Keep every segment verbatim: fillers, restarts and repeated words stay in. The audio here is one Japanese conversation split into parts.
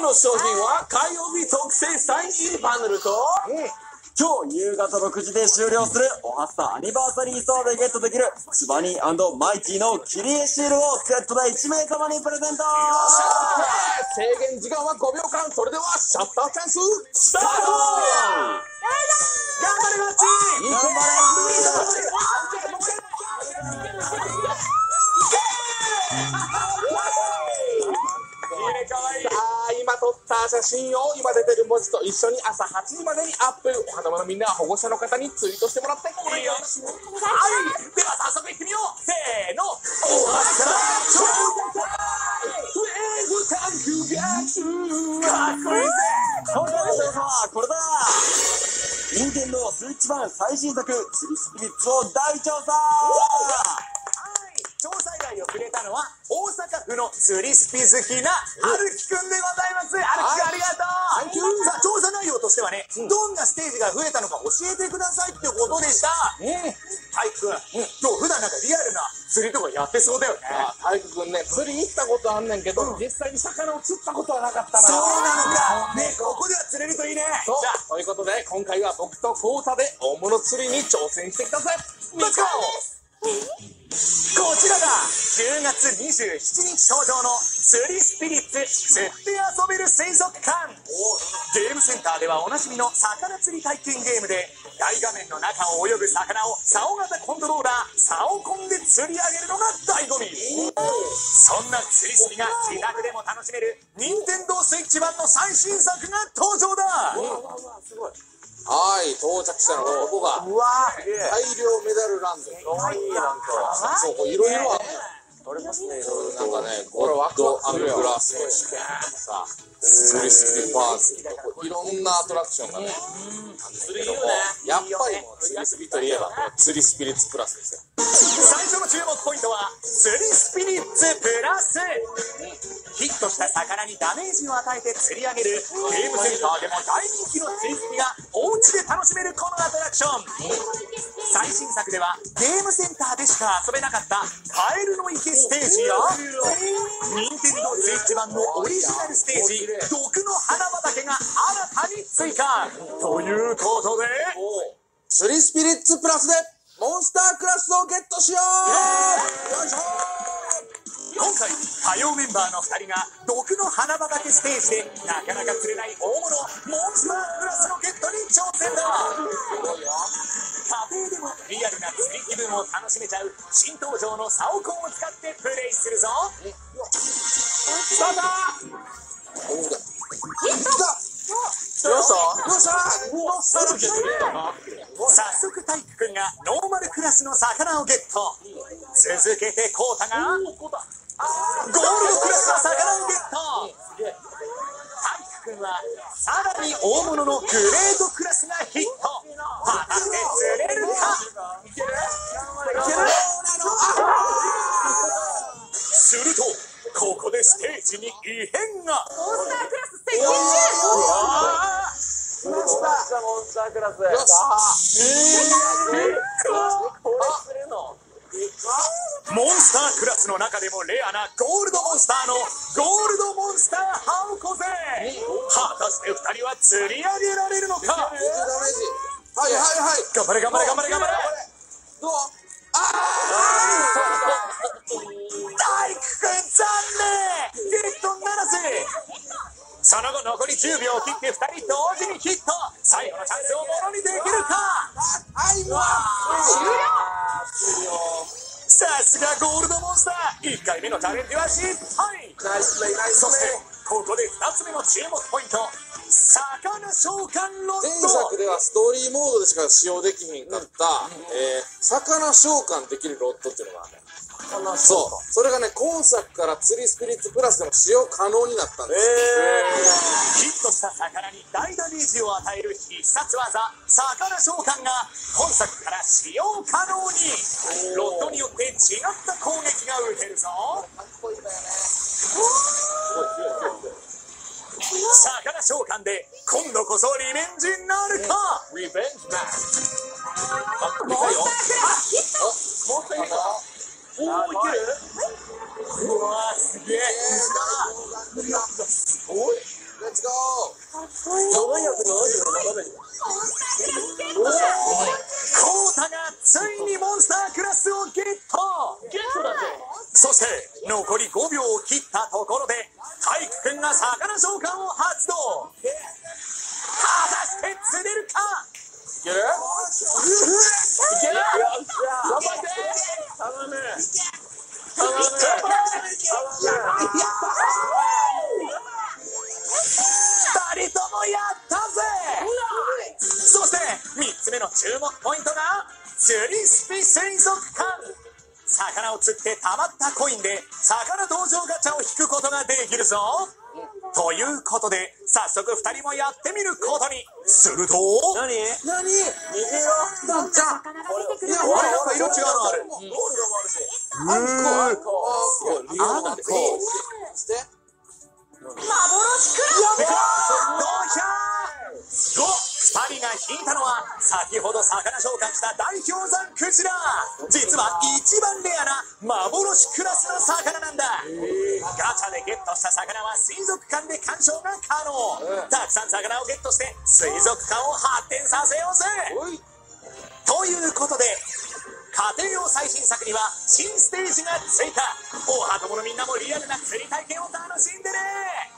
の商品は火曜日特製サイン入りパネルと、 今日夕方ろくじで終了するおはスタアニバーサリーストアでゲットできるツバニー&マイティの切り絵シールをセットでいち名様にプレゼント。 制限時間はごびょうかん。それではシャッターチャンススタート。頑張れマッチ。頑張れ。かわいい。さあ今撮った写真を今出てる文字と一緒に朝はちじまでにアップ。お花のみんなは保護者の方にツイートしてもらってお願いします。はい、では早速いってみよう。せーの、おはスタ超ウェーブタンクガツ。かっこいいぜ。 今回の調査はこれだ。任天堂スイッチ版最新作釣りスピリッツを大調査。 調査依頼をくれたのは大阪府の釣りスピ好きな春樹くんでございます。春樹くんありがとう。さあ調査内容としてはね、どんなステージが増えたのか教えてくださいってことでした。体育くん、今日普段なんかリアルな釣りとかやってそうだよね。体育くんね、釣り行ったことあんねんけど、実際に魚を釣ったことはなかったな。そうなのかね、ここでは釣れるといいね。じゃあということで今回は僕とコウタで大物釣りに挑戦してきたぜ。レッツゴー。こちらがじゅうがつにじゅうしちにち登場の釣りスピリッツ釣って遊べる水族館。ゲームセンターではおなじみの魚釣り体験ゲームで、大画面の中を泳ぐ魚を竿型コントローラーサオコンで釣り上げるのが醍醐味。そんな釣りスピが自宅でも楽しめる任天堂スイッチ版の最新作が登場だ。はい、到着したのがここが大量メダルランド。なんかそういろいろある。ありますね。なんかね、ゴッドアングラスさ、釣りスピパーズとかいろんなアトラクションがねあるんだけども、やっぱりもう釣りスピといえば釣りスピリッツプラスですよ。最初の注目ポイントは釣りスピリッツプラス。ヒットした魚にダメージを与えて釣り上げるゲームセンターでも大人気の釣りスピがお家で楽しめるこのアトラクション。最新作ではゲームセンターでしか遊べなかったカエルの池ステージや任天堂スイッチ版のオリジナルステージ毒の花畑が新たに追加ということで、釣りスピリッツプラスでモンスタークラスをゲットしよう。よいしょ。今回火曜メンバーのふたりが毒の花畑ステージでなかなか釣れない大物モンスタークラスのゲットに挑戦だ。家庭でもリアルな釣り気分を楽しめちゃう新登場のサオコンを使ってプレイするぞ。スタート。よっしゃよっしゃ。早速体育くんがノーマルクラスの魚をゲット。続けてコウタがゴールドクラスの魚をゲット。体育くんはさらに大物のグレードクラスがヒット。果たして釣れるか。いける？いける？するとここでステージに異変が。 モンスタークラス接近中。 モンスターモンスタークラス。よし。えー、これ釣るの？モンスタークラスの中でもレアなゴールドモンスターのゴールドモンスターハオコゼ。果たしてふたりは釣り上げられるのか。はいはいはい。頑張れ頑張れ頑張れ頑張れ。どう？ああ。体育くん残念。ゲットならず。その後残りじゅうびょうを切ってふたり同時にヒット。最後のチャンスをものにできるか。はいもう終了。さすがゴールドモンスター。いっかいめのチャレンジは失敗。そしてここでふたつめの注目ポイント、魚召喚ロッド。前作ではストーリーモードでしか使用できひんかった、うんえー、魚召喚できるロッドっていうのがある。そう、それがね今作から釣りスピリッツプラスでも使用可能になったんです。ヒットした魚に大ダメージを与える必殺技魚召喚が今作から使用可能に。ロッドによって違った攻撃が打てるぞ。かっこいいだよね。魚召喚で今度こそリベンジなるか。リベンジマッチ。モンスタークラスヒット。モンスターヒット。おお、いける？うわーすげえ。すごい。 ツゴー。 ななひゃくななじゅうななレベル。 コウタがついにモンスタークラスをゲット。 ゲットだぜ。 そして残りごびょうを切ったところで体育くんが魚召喚を発動。果たして釣れるか。 いける？いける？頑張って。頼む。頼む。 ふたりともやったぜ。そしてみっつめの注目ポイントが釣りスピ水族館。魚を釣ってたまったコインで魚登場ガチャを引くことができるぞ。ということで早速ふたりもやってみることに。すると何？ 何？ 虹色？ どんな魚が出てくるいや、 のほら、なんか色違うのある。 ゴールドもあるし。 あんこ、あんこ。 すごい、リアルだね。 そして幻クでかードヒャー。お、ふたりが引いたのは先ほど魚召喚した大氷山クジラ。実は一番レアな幻クラスの魚なんだ。ガチャでゲットした魚は水族館で鑑賞が可能。たくさん魚をゲットして水族館を発展させようぜ。ということで家庭用最新作には新ステージが追加。大ハトモのみんなもリアルな釣り体験を楽しんでね。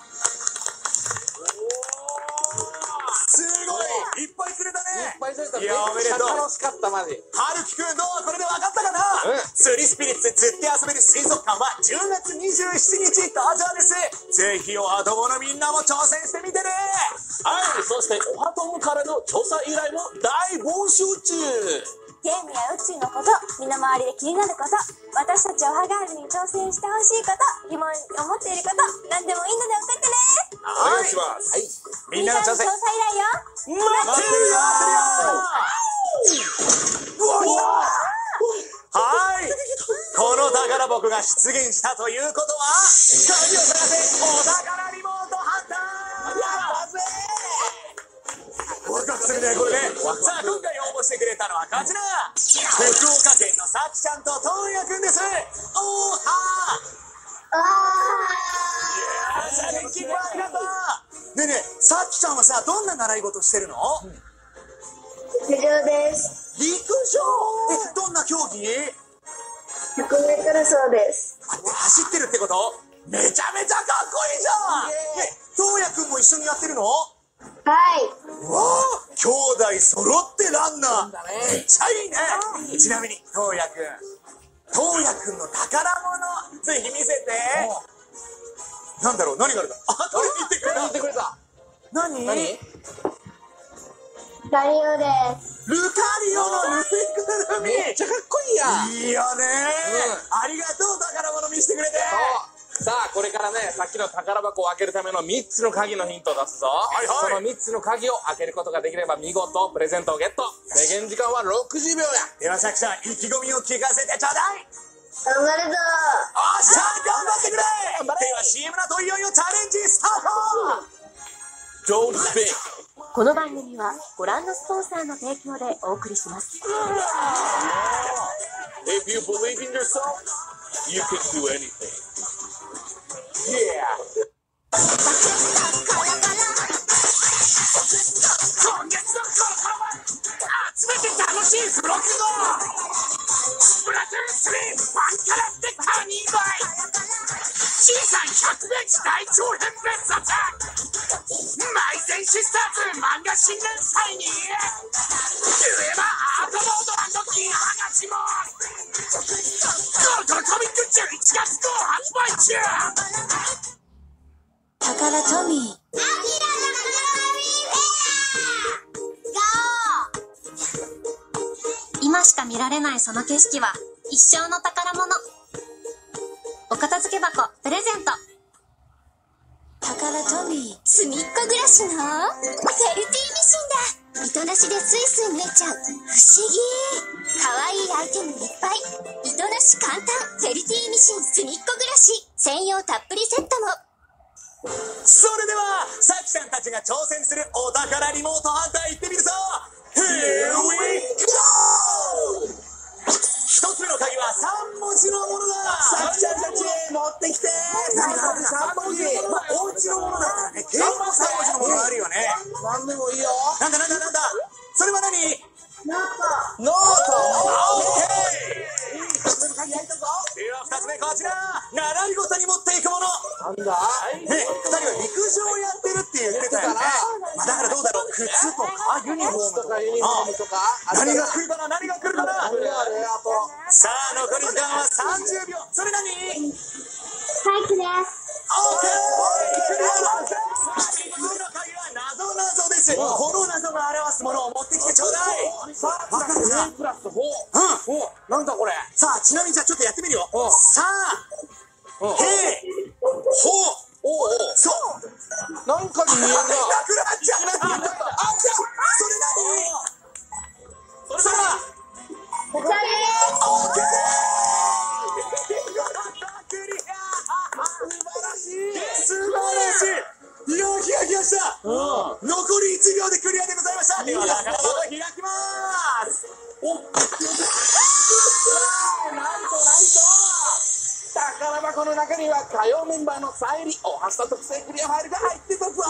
すごい、いっぱい釣れたね。 いっぱい釣れた。 いや、おめでとう。 楽しかったマジ。 はるきくんどう？これで分かったかな？ うん釣りスピリッツ釣って遊べる水族館はじゅうがつにじゅうしちにち登場です。ぜひおはとものみんなも挑戦してみてね。 はい、そしておはともからの調査依頼も大募集中。 ゲームや宇宙のこと、身の回りで気になること、私たちおはガールに挑戦してほしいこと、疑問に思っていること、何でもいいので送ってね。 はい、 ます。はい。 みんなの挑戦調査依頼よ。 待ってるよ。はい、この宝箱が出現したということは鍵を探せお宝リモートハンター。やったぜ。ワクワクするねこれね。さあ今回応募してくれたのはこちら、福岡県のさきちゃんととうやくんです。おーはー。いやー、元気いっぱいありがとう。ねえねえ、さきちゃんはさどんな習い事してるの？ 陸上です。 陸上。え、どんな競技？ ひゃくメートル走です。 あ、走ってるってこと？めちゃめちゃかっこいいじゃん。ね、とうやくんも一緒にやってるの？ はい。 わあ、兄弟揃ってランナー。めっちゃいいね。ちなみにとうやくん、とうやくんの宝物ぜひ見せて。なんだろう、何があるか。あ、取りに行ってくれた。 言ってくれた。 何？ 何？ ラリオです。 ルカリオのぬいぐるみ。 めっちゃかっこいいやん。 いいよね、 うんありがとう、宝物見せてくれて。 さあこれからね、さっきの宝箱を開けるためのみっつの鍵のヒントを出すぞ。 はいはいそのみっつの鍵を開けることができれば見事プレゼントをゲット。制限時間はろくじゅうびょうや。 ではさきちゃん、意気込みを聞かせてちょうだい。 頑張るぞ。 おっしゃ、頑張ってくれ。では シーエム の後いよいよチャレンジスタート。 Don't speak。 この番組はご覧のスポンサーの提供でお送りします。 If you believe in yourself, you can do anything. Yeah。 今月のコロコロは集めて楽しい付録号スプラトゥーンスリーファンカラってカニーバイ C さんひゃくページ大長編別冊マイゼンシスターズ漫画新年祭に言えばアートモード&銀ハガチもコロコロコミックじゅういちがつ号発売中。 宝トミー。今しか見られないその景色は一生の宝物。お片付け箱プレゼント。宝トミー。すみっこ暮らしのフェルティーミシンだ。糸なしでスイスイ縫えちゃう。不思議。かわいいアイテムいっぱい。糸なし簡単フェルティーミシンすみっこ暮らし専用たっぷりセットも。 それではさきちゃんたちが挑戦するお宝リモートハンター行ってみるぞ。 Here we go。 一つ目の鍵はさんもじのものだ。さきちゃんたち持ってきて。さんもじ、まあ、お家のものだからね、結構さね、こちら習い事に持っていくもの。 なんだね、ふたりは陸上やってるって言ってたよね。まあだからどうだろう、靴とかユニフォームとかユニフォームとか何が来るかな、何が来るかな。 あれあれ、あとさあ残り時間はさんじゅうびょう。それ何？ 体育です。 オーケー、クリア。次の鍵は謎謎です。この謎が表すものを持ってきてちょうだい。 さあ、 わかるな。 プラスフォー。 うん。 お、なんだこれ。 さあちなみにじゃあちょっとやってみるよ。 うんさあ、 うん。 へい、ほう。 おお。 そう。 なんかに見えるな。 なくなっちゃう。あ、じゃあ、それ何？それは。 お茶です。 オーケー。クリア。 素晴らしい。 素晴らしい。いやー、ヒヤヒヤした。 うん。 残りいちびょうでクリアでございました。では、宝箱を開きまーす。 お。なんとなんと。宝箱の中には火曜メンバーのサイリおはスタ特製クリアファイルが入ってたぞ。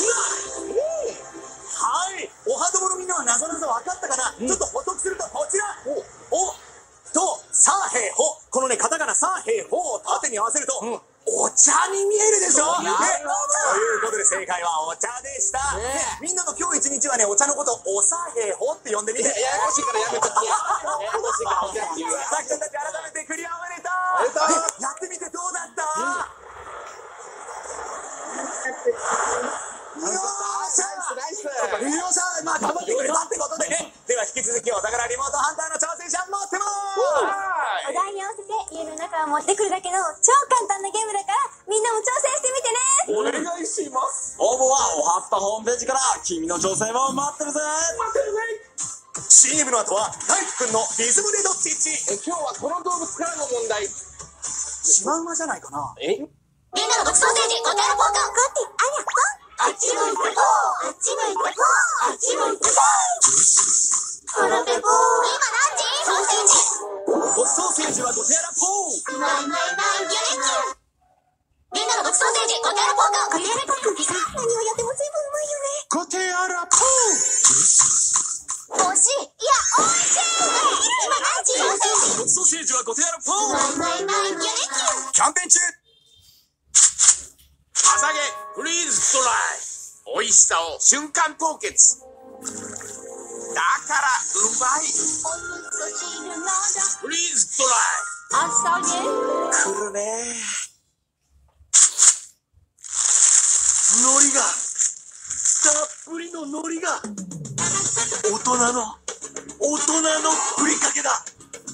はい、おはどものみんなはなぞなぞ分かったかな、ちょっと補足するとこちら。おとさあへいほ、このねカタカナさあへいほを縦に合わせると、 うん、 お茶に見えるでしょ。ね、 なるほということで正解はお茶でした、 ね、 みんなの今日一日はねお茶のことをおさへいほって呼んでみて。 ややこしいからやめときや。ややこしいからやめとき。 さきちゃんたち改めてクリアおめでとおめでとう。 う。やってみてどうだった？よーしゃナイスナイス。 よっしゃ、まあ頑張ってくれたってことでね。では引き続きお宝リモートハンターの挑戦者待ってまお題に合わせて家の中を持ってくるだけの超簡単なゲームだからみんなも挑戦してみてね。 お願いします。 応募はおはスタホームページから君の挑戦を待ってるぜ。 待ってるぜ。 す。 シーエム の後は大輝くんのリズムでどっちっち。 え、今日はこの動物からの問題。 シマウマじゃないかな。 え？ みんなの独創性で答えるポーカー。ゴテありゃポン。あっち向いてポー。あっち向いてポー。あっち向いてポー。腹ペポー。今何時？ソーセージ。 ごちそうセージはご手洗ポー。 マイマイマイギュレキュー。みんなの独創性で答えるポーカー。答えるポーカーってさ、何をやっても全部うまいよね。 ご手洗ポー。 惜しい。いや、おいしい。今何時？ソーセージ。 ごちそうセージはご手洗ポー。 マイマイマイギュレキュー。 キャンペーン中。 朝げフリーズドライ。美味しさを瞬間凍結。だからうまい。 お味噌汁ならフリーズドライ。 朝げ。 来るね。海苔がたっぷりの海苔が大人の大人のふりかけだ。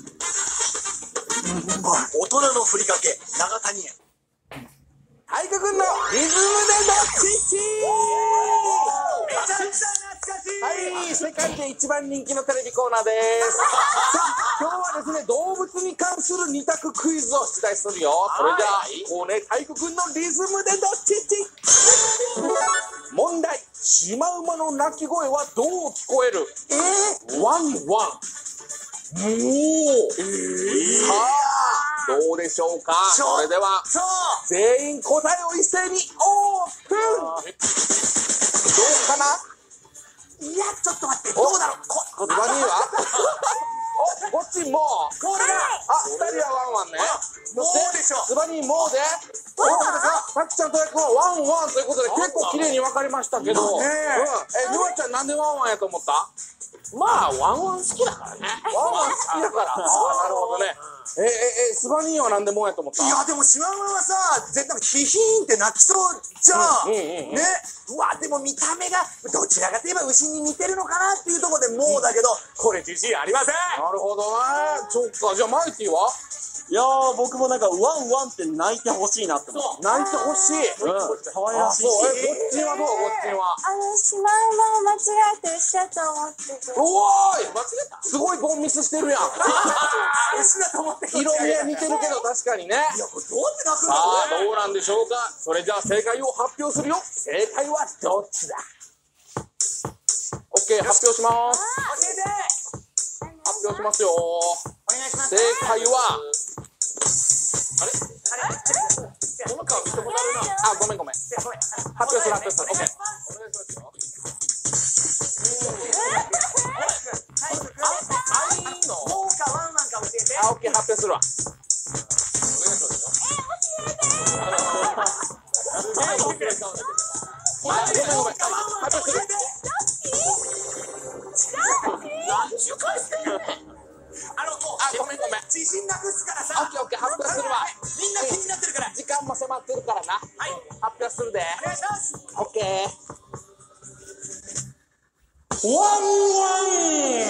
うん、大人のふりかけ長谷園。 体育くんのリズムでどっちっち。 めちゃくちゃ懐かしい。 はい、世界で一番人気のテレビコーナーです。さあ、今日はですね、動物に関する二択クイズを出題するよ。それでは、こうね、体育くんのリズムでどっちっち。問題、シマウマの鳴き声はどう聞こえる？えー、ワンワン。もう、えー、さあ、どうでしょうか。それでは、 そう全員答えを一斉にオープン。どうかな。 いやちょっと待って、どうだろう。ここっちはお、こっちもう。 これだ。 あ、二人はワンワンね。 もうでしょ。 ズバリンもうで。どうですか。さきちゃんとやくんはワンワンということで結構綺麗に分かりましたけど。うん。え、ゆあちゃんなんでワンワンやと思った？まあワンワン好きだからね。ワンワン好きだから。ああ、なるほどね。えええ、スバニーはなんでもんやと思った？ いやでもシマウマはさ絶対ヒヒーンって鳴きそうじゃん、 うんうんうんうん、 ね。うわでも見た目がどちらかといえば牛に似てるのかなっていうところでもうだけど、これ自信ありません。 なるほどね。そっか。じゃあマイティはいやー、僕もなんかワンワンって泣いてほしいなって思う。 泣いてほしい。 うん、可愛らしいし。 そう、え、こっちはどう？こっちは。 あの、シマウマを間違えて牛だと思ってた。 おーい、間違えた。すごいボンミスしてるやん。 牛だと思って色味は似てるけど確かにね。 いやこれどうやって鳴くさあ、どうなんでしょうか。それじゃあ正解を発表するよ。正解はどっちだ。オッケー、発表します。 教えて。 発表しますよ。 お願いします。 正解は、あれあれこの顔見てもらうな。 あ、ごめんごめん。 ごめん発表する発表する。オッケー。お願いしますよ。 はい、あいいの。もうかワンワンか教えて。 あ、オッケー、発表するわ。 あの、もう、 あ、ごめんごめん。 自信なくすからさ。 オッケーオッケー、発表するわ。 みんな気になってるから。 時間も迫ってるからな。 はい。 発表するで。 お願いします。 オッケー。ワンワン。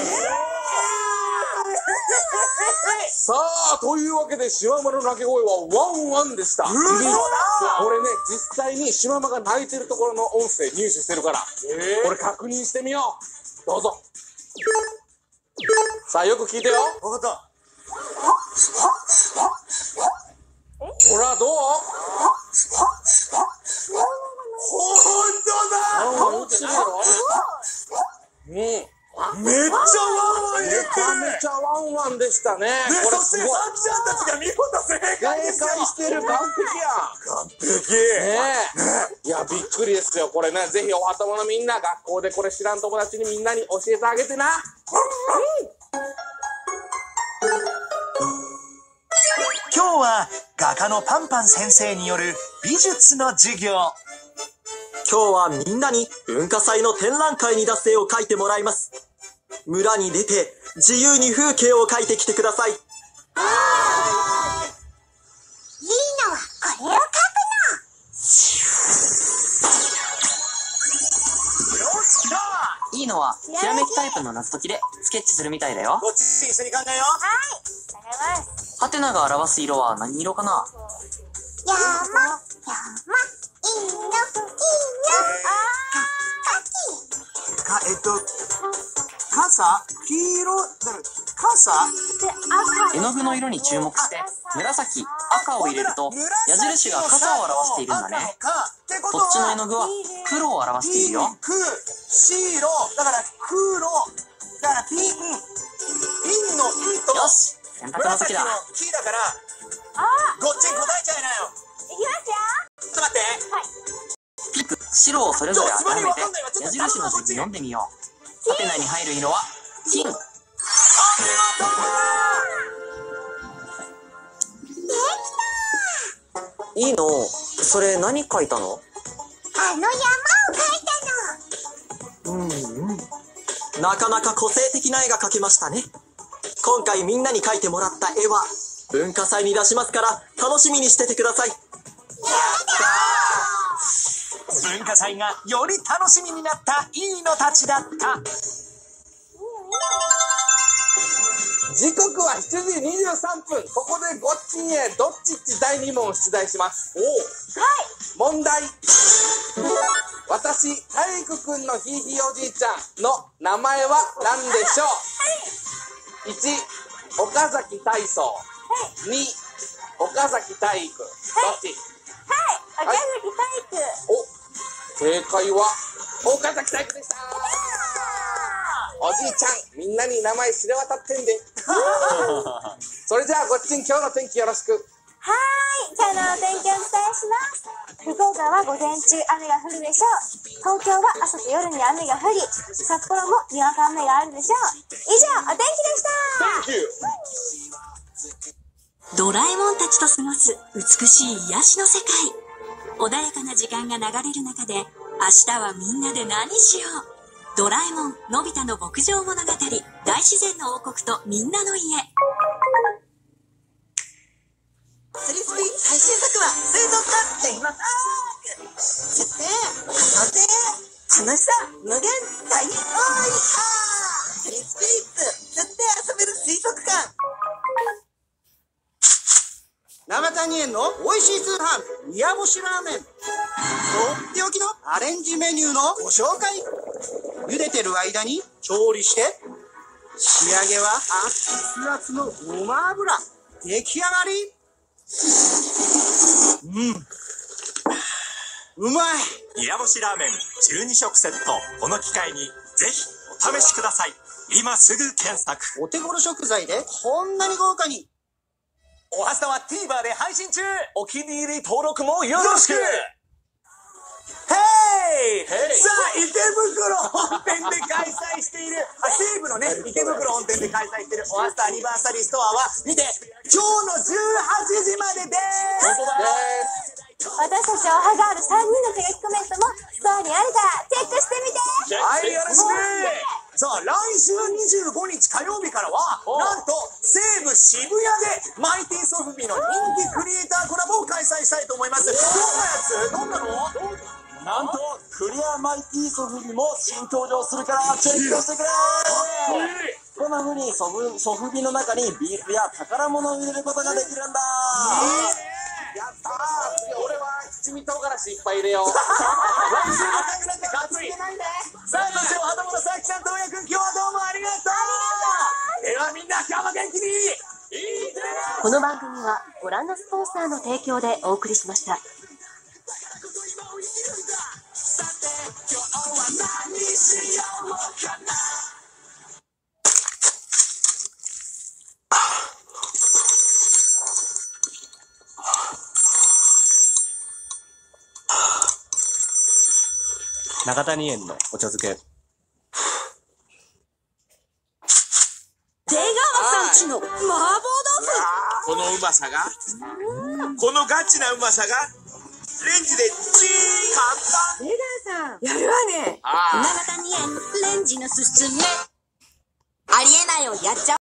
さあ、というわけで、シマウマの鳴き声はワンワンでした。 うそだ。 これね、実際にシマウマが鳴いてるところの音声入手してるから、これ確認してみよう。どうぞ。さあ、よく聞いてよ。 わかった。 ほら、どう？ ほんとだ。 ワンワン打ってないやろ？うん。 めっちゃワンワン言ってる。 めちゃめちゃワンワンでしたね。 で、 これそして、 すごい。 さんちゃんたちが見事正解ですよ。 正解してる、完璧やん。 完璧。 ねえ。いや、びっくりですよ。これね、ぜひおはとものみんな、学校でこれ知らん友達にみんなに教えてあげてな。 今日は画家のパンパン先生による美術の授業。 今日はみんなに文化祭の展覧会に出す絵を描いてもらいます。村に出て自由に風景を描いてきてください。 いいのはこれを描くの。 よしじゃあいいのはひらめきタイプの謎解きでスケッチするみたいだよ。 こっち一緒に考えよう。 ハテナが表す色は何色かな？ 山、山、いいの、いいの。 かえっと傘黄色だから傘。 絵の具の色に注目して紫、赤を入れると矢印が傘を表しているんだね。こっちの絵の具は黒を表しているよ。 ピンク、白だから黒だからピン、ピンの「ん」とよし、選択の時だ。 紫の「木」だからごっちん答えちゃいなよ。 いきますよ。 ちょっと待って。 ピンク、白をそれぞれ当てはめて矢印の順に読んでみよう。ハテナに入る色は金。 いいの、それ何描いたの？ あの山を描いたの。 うんうん。なかなか個性的な絵が描けましたね。今回みんなに描いてもらった絵は文化祭に出しますから楽しみにしててください。 文化祭がより楽しみになったいいのたちだった。 時刻はしちじにじゅうさんぷん。ここでごっちんへどっちっちだいに問出題します。お問題。私、体育くんのひいひいおじいちゃんの名前は何でしょう？ いち. 岡崎体操。に. 岡崎体育。どっち？ はい、岡崎体育。 お、正解は岡崎体育でした。おじいちゃん、みんなに名前知れ渡ってんで。それじゃあごっちん、今日の天気よろしく。 はーい、今日のお天気をお伝えします。福岡は午前中雨が降るでしょう。東京は朝と夜に雨が降り、札幌もにわか雨があるでしょう。以上、お天気でした。 ドラえもんたちと過ごす美しい癒しの世界。穏やかな時間が流れる中で、明日はみんなで何しよう。ドラえもんのび太の牧場物語、大自然の王国とみんなの家。 スリスリ最新作は水族館テーマパーク。設定、遊んで、楽しさ無限大大波。スリスピーツ釣って遊べる水族館。 長谷園の美味しい通販宮干ラーメン、とっておきのアレンジメニューのご紹介。茹でてる間に調理して、仕上げは熱々のごま油。出来上がり。うん、うまい。 宮干ラーメンじゅうにしょくセット、この機会にぜひお試しください。今すぐ検索。 お手頃食材でこんなに豪華に。 おはスタは TVer で配信中。お気に入り登録もよろしく。ヘイヘイさあ、池袋本店で開催している、あ、西武のね、池袋本店で開催しているオハスタアニバーサリーストアは、見て、今日のじゅうはちじまででーす。 私たちオハガールさんにんの手書きコメントもストアにあるからチェックしてみて。 はい、よろしく。さあ、来週にじゅうごにち火曜日からは、なんと西武渋谷でマイティソフビの人気クリエイターコラボを開催したいと思います。どんなやつ？どんなの？ なんとクリアマイティソフビも新登場するからチェックしてくれ。こんな風にソフソフビの中にビーズや宝物を入れることができるんだ。 やったー。次俺は七味唐辛子いっぱい入れよう。 来週赤くなってかっつけないで。さあ、そしておはどものさきさんとおやくん、今日はどうもありがとう。ではみんな今日も元気にいってらっしゃい。 この番組はご覧のスポンサーの提供でお送りしました。 さて今日は何しようかな。 中谷園のお茶漬け。 出川さんちの麻婆豆腐。 このうまさが、このガチなうまさがレンジでチー簡単。 出川さんやるわね。 長谷園レンジのすすめ。ありえないをやっちゃう。